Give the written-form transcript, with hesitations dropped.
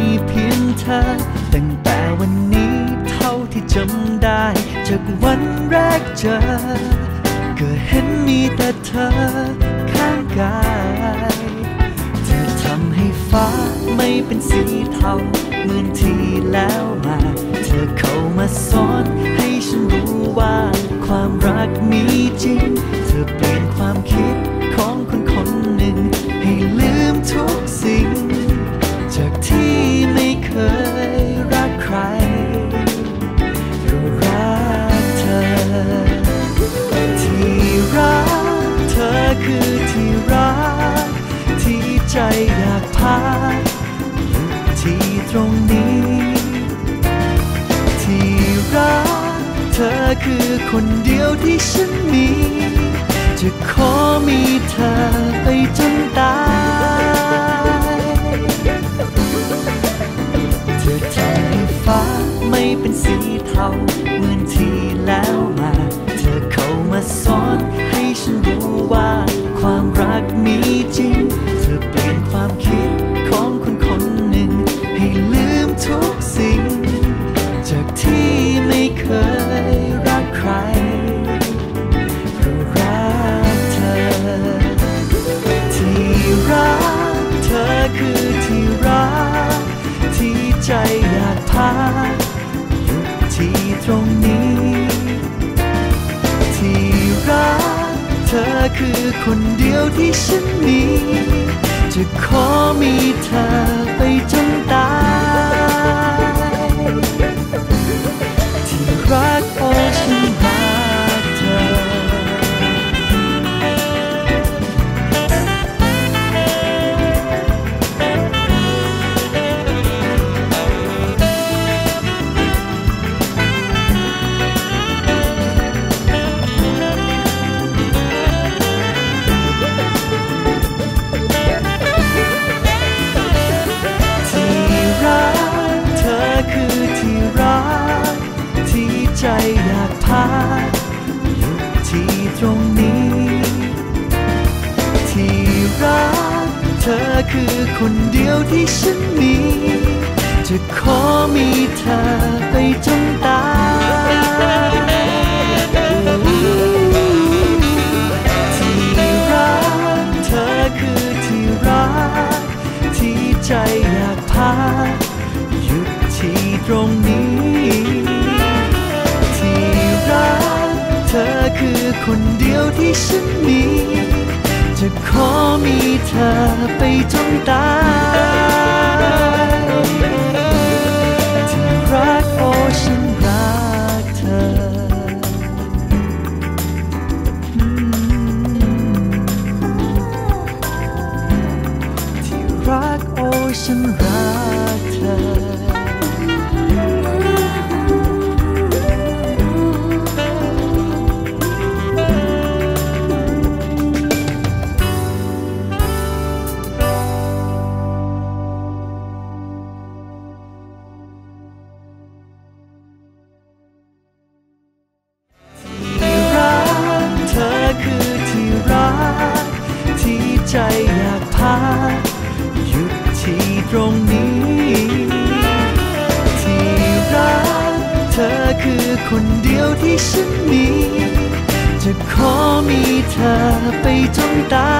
เพียงเธอตั้งแต่วันนี้เท่าที่จำได้จากวันแรกเจอก็เห็นมีแต่เธอข้างกายเธอทำให้ฟ้าไม่เป็นสีเทาเหมือนที่แล้วมาเธอเข้ามาสอนให้ฉันรู้ว่าความรักมีจริงเธอเปลี่ยนความคิดของคนคนหนึ่งให้ลืมทุกสิ่งจากที่ไม่เคยรักใครก็รักเธอที่รักเธอคือที่รักที่ใจอยากพักอยู่ที่ตรงนี้ที่รักเธอคือคนเดียวที่ฉันมีจะขอมีเธอไปจนตายเธอทำให้ฟ้าไม่เป็นสีเทาเหมือนที่แล้วมาเธอเข้ามาสอนให้ฉันรู้ว่าความรักมีจริงเธอเปลี่ยนความคิดของคนคนหนึ่งให้ลืมทุกสิ่งจากที่ไม่เคยรักใครก็รักเธอที่รักเธอคือที่รักที่ใจอยากพักอยู่ที่ตรงนี้ที่รักเธอคือคนเดียวที่ฉันมีจะขอมีเธอไปจนตายที่รักโอ้ฉันรักเธอใจอยากพักอยู่ที่ตรงนี้ที่รักเธอคือคนเดียวที่ฉันมีจะขอมีเธอไปจนตายที่รักเธอคือที่รักที่ใจอยากพักอยู่ที่ตรงนี้เธอคือคนเดียวที่ฉันมีจะขอมีเธอไปจนตายที่รักโอ้ฉันรักเธอที่รักโอ้ฉันรักเธอใจอยากพักหยุดที่ตรงนี้ที่รักเธอคือคนเดียวที่ฉันมีจะขอมีเธอไปจนตา